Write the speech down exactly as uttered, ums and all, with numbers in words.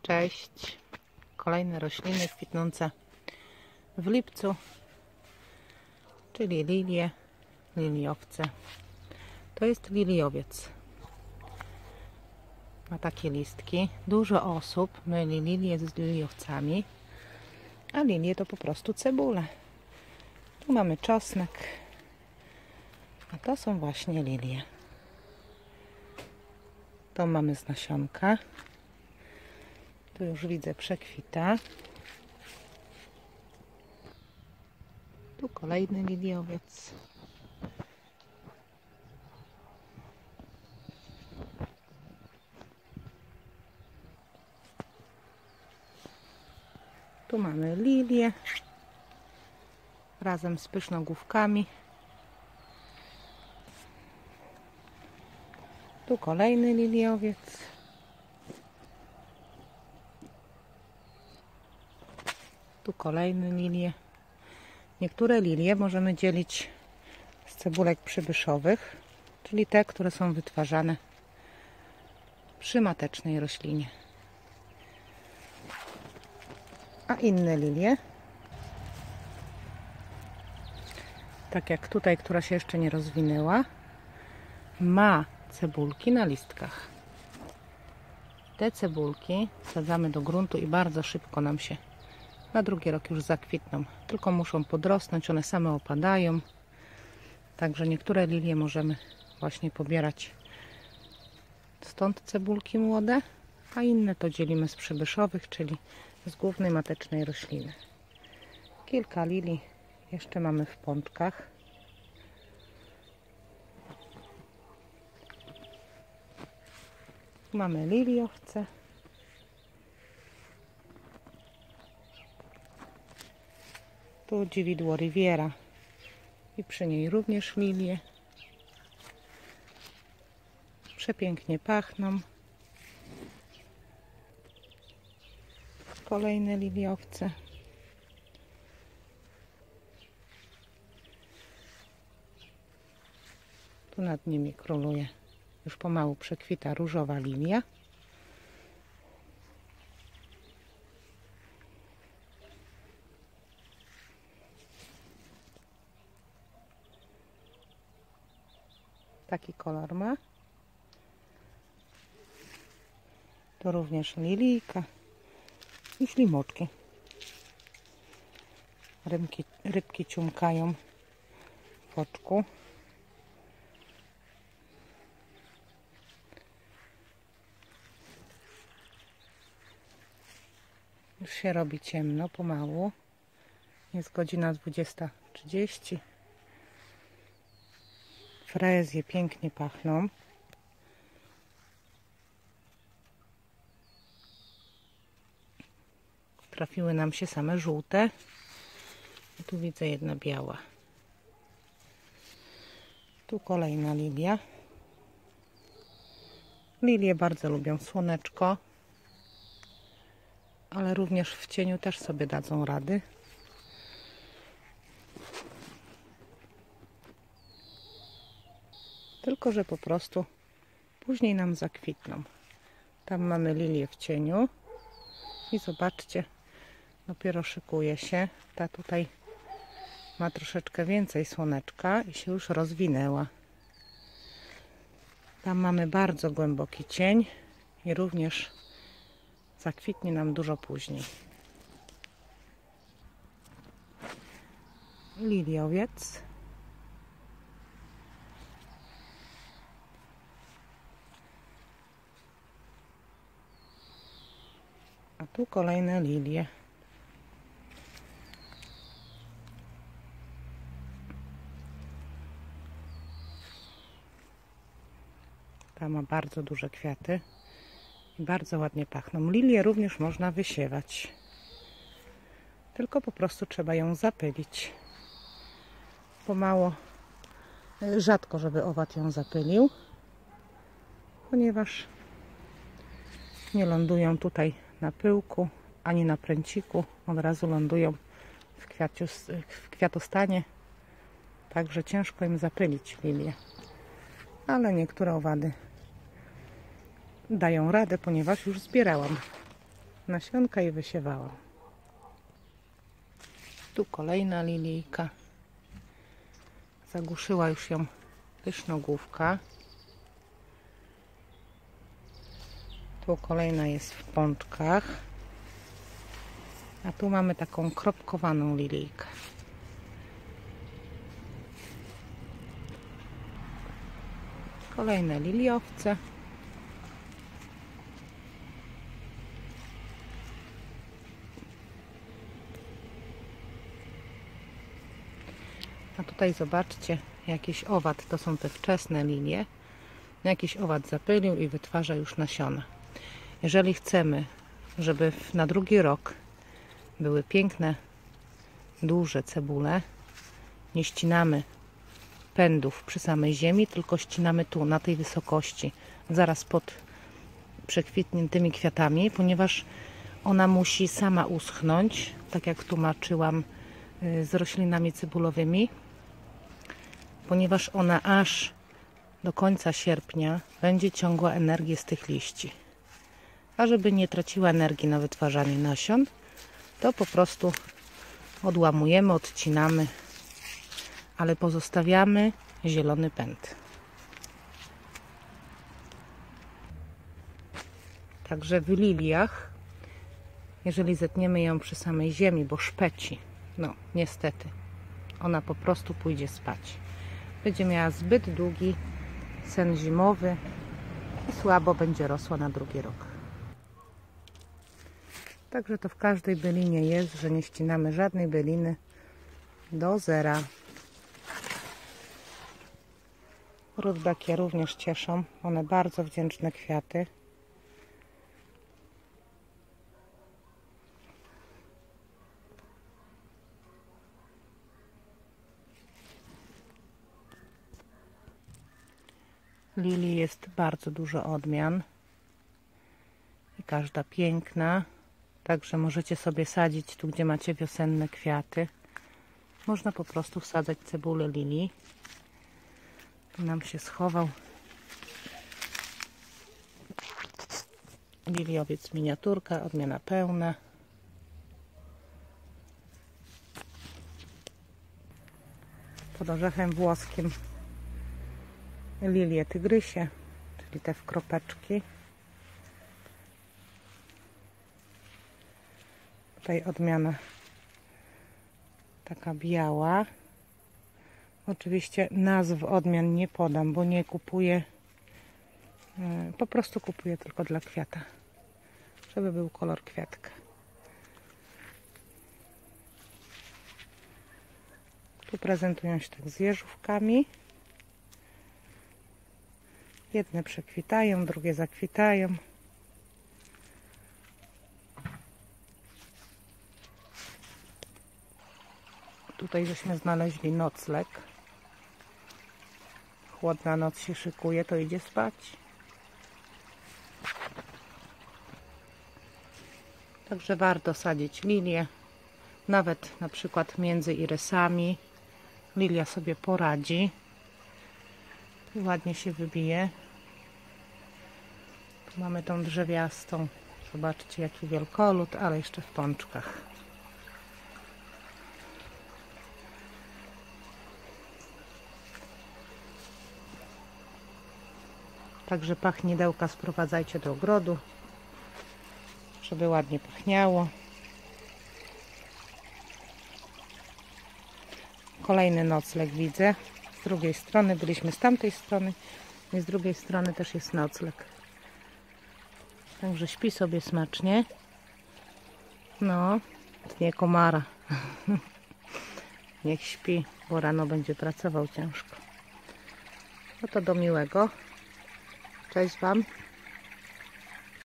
Cześć! Kolejne rośliny kwitnące w lipcu, czyli lilie, liliowce. To jest liliowiec. Ma takie listki. Dużo osób myli lilie z liliowcami, a lilie to po prostu cebule. Tu mamy czosnek, a to są właśnie lilie. To mamy z nasionka. Tu już widzę, przekwita. Tu kolejny liliowiec. Tu mamy lilię razem z pysznogłówkami. Tu kolejny liliowiec. Tu kolejne lilie. Niektóre lilie możemy dzielić z cebulek przybyszowych, czyli te, które są wytwarzane przy matecznej roślinie. A inne lilie, tak jak tutaj, która się jeszcze nie rozwinęła, ma cebulki na listkach. Te cebulki wsadzamy do gruntu i bardzo szybko nam się na drugi rok już zakwitną. Tylko muszą podrosnąć, one same opadają. Także niektóre lilie możemy właśnie pobierać stąd cebulki młode, a inne to dzielimy z przybyszowych, czyli z głównej matecznej rośliny. Kilka lilii jeszcze mamy w pączkach. Mamy liliowce. Tu dziwidło Riviera i przy niej również lilie. Przepięknie pachną. Kolejne liliowce. Tu nad nimi króluje, już pomału przekwita różowa lilia. Taki kolor ma. To również lilijka i ślimoczki. Rybki, rybki ciumkają w oczku. Już się robi ciemno pomału. Jest godzina dwudziesta trzydzieści. Frezje pięknie pachną. Trafiły nam się same żółte. I tu widzę jedna biała. Tu kolejna lilia. Lilie bardzo lubią słoneczko, ale również w cieniu też sobie dadzą rady. Tylko że po prostu później nam zakwitną. Tam mamy lilię w cieniu i zobaczcie, dopiero szykuje się. Ta tutaj ma troszeczkę więcej słoneczka i się już rozwinęła. Tam mamy bardzo głęboki cień i również zakwitnie nam dużo później. Liliowiec. A tu kolejne lilie. Ta ma bardzo duże kwiaty i bardzo ładnie pachną. Lilię również można wysiewać. Tylko po prostu trzeba ją zapylić. Pomału, rzadko, żeby owad ją zapylił, ponieważ nie lądują tutaj na pyłku, ani na pręciku. Od razu lądują w, kwiaciu, w kwiatostanie. Także ciężko im zapylić lilię. Ale niektóre owady dają radę, ponieważ już zbierałam nasionka i wysiewałam. Tu kolejna lilijka. Zagłuszyła już ją pyšnogłówka. Tu kolejna jest w pączkach. A tu mamy taką kropkowaną lilijkę. Kolejne liliowce. A tutaj zobaczcie, jakiś owad, to są te wczesne lilie. Jakiś owad zapylił i wytwarza już nasiona. Jeżeli chcemy, żeby na drugi rok były piękne, duże cebule, nie ścinamy pędów przy samej ziemi, tylko ścinamy tu, na tej wysokości, zaraz pod przekwitniętymi kwiatami, ponieważ ona musi sama uschnąć, tak jak tłumaczyłam z roślinami cebulowymi, ponieważ ona aż do końca sierpnia będzie ciągła energię z tych liści. A żeby nie traciła energii na wytwarzanie nasion, to po prostu odłamujemy, odcinamy, ale pozostawiamy zielony pęd. Także w liliach, jeżeli zetniemy ją przy samej ziemi, bo szpeci, no niestety, ona po prostu pójdzie spać. Będzie miała zbyt długi sen zimowy i słabo będzie rosła na drugi rok. Także to w każdej bylinie jest, że nie ścinamy żadnej byliny do zera. Rudbeckie również cieszą. One bardzo wdzięczne kwiaty. Lilii jest bardzo dużo odmian i każda piękna, także możecie sobie sadzić tu, gdzie macie wiosenne kwiaty. Można po prostu wsadzać cebulę lilii. Tu nam się schował liliowiec miniaturka, odmiana pełna. Pod orzechem włoskim lilie tygrysie, czyli te w kropeczki. Tutaj odmiana taka biała. Oczywiście nazw odmian nie podam, bo nie kupuję, po prostu kupuję tylko dla kwiata, żeby był kolor kwiatka. Tu prezentują się tak z jeżówkami. Jedne przekwitają, drugie zakwitają. Tutaj żeśmy znaleźli nocleg. Chłodna noc się szykuje, to idzie spać. Także warto sadzić lilię, nawet na przykład między irysami. Lilia sobie poradzi i ładnie się wybije. Tu mamy tą drzewiastą. Zobaczcie, jaki wielkolud, ale jeszcze w pączkach. Także pachnidełka sprowadzajcie do ogrodu, żeby ładnie pachniało. Kolejny nocleg widzę. Z drugiej strony, byliśmy z tamtej strony i z drugiej strony też jest nocleg. Także śpi sobie smacznie. No, nie komara. Niech śpi, bo rano będzie pracował ciężko. No to do miłego. Cześć Wam.